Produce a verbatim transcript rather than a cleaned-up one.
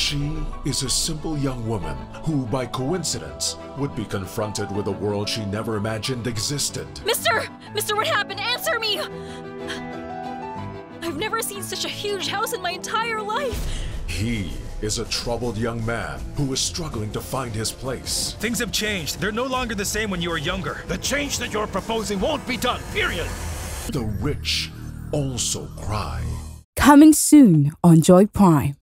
She is a simple young woman who, by coincidence, would be confronted with a world she never imagined existed. Mister! Mister, what happened? Answer me! I've never seen such a huge house in my entire life. He is a troubled young man who is struggling to find his place. Things have changed. They're no longer the same when you were younger. The change that you're proposing won't be done, period. The rich also cry. Coming soon on Joy Prime.